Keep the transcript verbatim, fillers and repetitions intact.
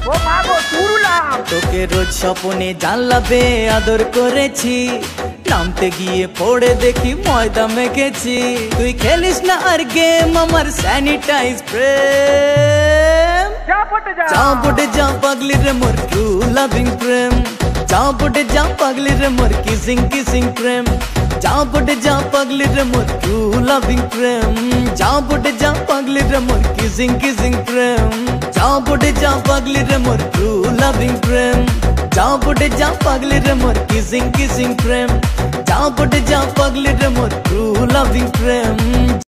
ও মা গো তুরুলাম। তোকে রোজ স্বপনে জানলাবে আদর করেছি, নামতে গিয়ে পড়ে দেখি ময়দা মেখেছি। তুই খেলিস না আর গেম আমার স্যানিটাইজ প্রেম। যা পটে যা যা পটে যা পাগলি রে মোর ট্রু লাভিং প্রেম। যা পটে যা পাগলি রে মোর কিসিং কিসিং প্রেম। যা পটে যা পাগলি রে মোর ট্রু লাভিং প্রেম। যা পটে যা পাগলি রে মোর কিসিং কিসিং প্রেম। যা পটে যা পাগলি রে মোর ট্রু লাভিং প্রেম। যা পটে যা পাগলি রে মোর কিসিং কিসিং প্রেম। যা পটে যা পাগলি রে মোর ট্রু লাভিং প্রেম।